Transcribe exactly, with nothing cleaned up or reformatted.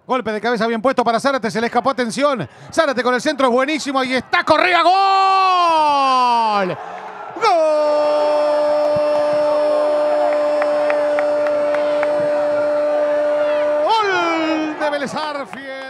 Golpe de cabeza bien puesto para Zárate, se le escapó, atención. Zárate con el centro es buenísimo, ahí está Correa, ¡gol! ¡Gol! De Vélez Arfiel.